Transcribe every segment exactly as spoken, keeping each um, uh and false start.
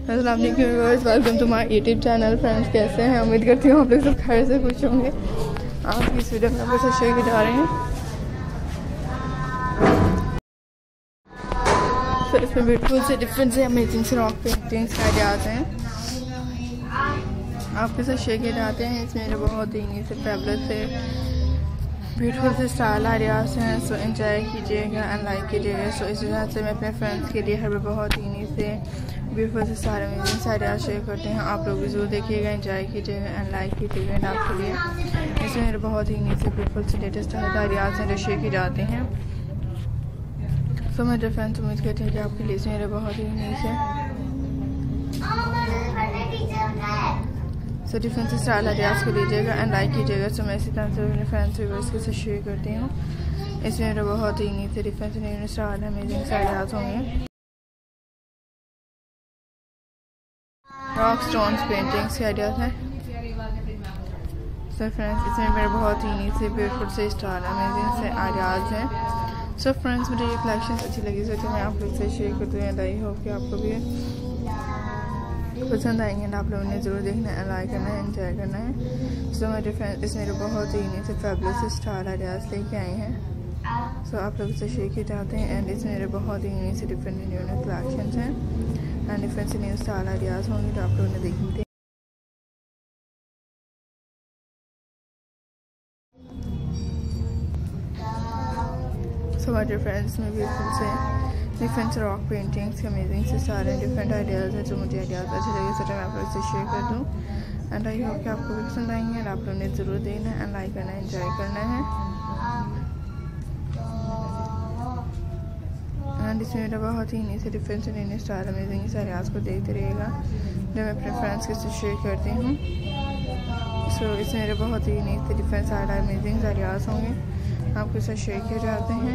अस्सलाम वालेकुम viewers, welcome to my YouTube channel. Friends, कैसे हैं? उम्मीद करती हूँ आप लोग सब खैर से खुश होंगे। आज इस वीडियो में आपके साथ शेयर किए जा रहे हैं। तो इसमें ब्यूटीफुल से डिफरेंट से अमेजिंग से रॉक पेंटिंग्स का आइडियाज हैं, आपके साथ शेयर किए जाते हैं। इसमें मेरे बहुत ही से फेवरेट से ब्यूटीफुल से स्टाइल आइडियाज हैं। सो एंजॉय कीजिएगा एंड लाइक कीजिएगा। सो इस वजह से मैं अपने फ्रेंड्स के लिए हर बहुत ही से ब्यूटीफुल से सारे अमेजिंग आइडियाज शेयर करते हैं। आप लोग भी जरूर देखिएगा, एंजॉय कीजिएगा एंड लाइक कीजिएगा। एंड आपके लिए इसमें मेरे बहुत ही से ब्यूटीफुल से लेटेस्ट आइडियाज हैं जो शेयर किए जाते हैं। सो मेरे फ्रेंड्स, उम्मीद करते हैं कि आपके लिए मेरे बहुत ही नीच है। सो डिफरेंट से स्टाइल आइडियाज को लीजिएगा एंड लाइक कीजिएगा। सो मैं इसी तरह से अपने फ्रेंड्स व्यूअर्स के साथ शेयर करती हूँ। इसमें मेरे बहुत ही नीच से डिफरेंट से स्टाइल अमेजिंग से आइडियाज होंगे। रॉक स्टोन्स पेंटिंग्स के आइडियाज हैं। सो फ्रेंड्स, इसमें मेरे बहुत ही नीच से ब्यूटीफुल से स्टाइल अमेजिंग से आइडियाज हैं। सो फ्रेंड्स, मुझे ये कलेक्शन अच्छी लगी सो तो मैं आप लोग से शेयर करती हूँ। आई होप कि आपको भी पसंद आएंगे ना। आप लोगों ने ज़रूर देखना है, लाइक करना है, एंजॉय करना है। सो मेरे फ्रेंड्स, इसमें मेरे बहुत ही नीच से फेबुलस स्टाइल आइडियाज लेके आए हैं। सो आप लोग से शेयर किए जाते हैं। एंड इसमें मेरे बहुत ही नीच से डिफरेंट न्यू न्यू कलेक्शन हैं एंड डिफरेंट से न्यू स्टाइल आइडियाज होंगे तो आप लोगों ने देखेंगे। सो माय डियर फ्रेंड्स, में ब्यूटीफुल से डिफरेंट रॉक पेंटिंग्स अमेजिंग से सारे डिफरेंट आइडियाज़ हैं। जो मुझे आइडियाज़ अच्छे लगे सो मैं आप लोग से शेयर कर दूँ। एंड आई होप कि आपको भी पसंद आएंगे। एंड आप लोगों ने ज़रूर देखना है एंड लाइक करना है, एंजॉय करना है। एंड इसमें मेरा बहुत ही नीचे डिफरेंट से नए स्टाइल अमेजिंग से आइडियाज़ को देखते रहिएगा जब मैं अपने फ्रेंड्स के साथ शेयर करती हूँ। सो इसमें मेरे बहुत ही नीचे डिफरेंट सारे अमेजिंग आइडियाज़ होंगे, आपके साथ शेयर किए जाते हैं।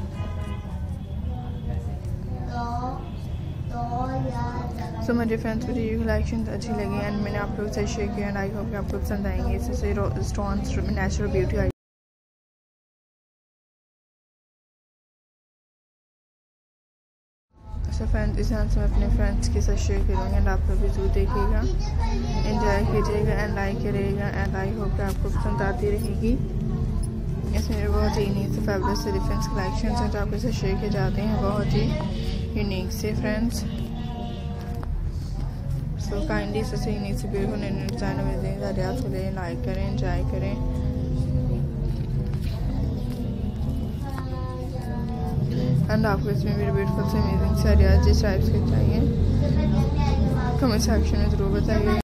सो मेरे फ्रेंड्स, मुझे ये कलेक्शन अच्छी लगी एंड मैंने आप लोगों से शेयर किया एंड आई होप कि आपको पसंद आएंगे। इससे stones natural beauty. So friends, इस तरह से मैं अपने फ्रेंड्स के साथ शेयर करूँगी एंड आप लोग भी जरूर देखिएगा, एंजॉय कीजिएगा एंड लाइक करिएगा। एंड आई होप कि आपको पसंद आती रहेगी। इसमें मेरे बहुत ही यूनिक से फेवरेट से डिफरेंट कलेक्शन हैं जो आपके साथ शेयर किए जाते हैं, बहुत ही यूनिक से फ्रेंड्स। सो काइंडली से यूनिक से ब्यूटीफुल डिजाइन अमेजिंग आइडियाज़ को लें, लाइक करें, एंजॉय करें। एंड आपको इसमें मेरे ब्यूटीफुल से अमेजिंग से आइडियाज़ जिस टाइप्स के चाहिए कमेंट सेक्शन में ज़रूर बताइए।